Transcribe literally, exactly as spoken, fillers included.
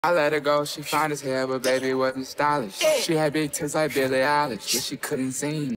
I let her go, she fine as hell, but baby wasn't stylish. She had big tits like Billie Eilish, but she couldn't sing.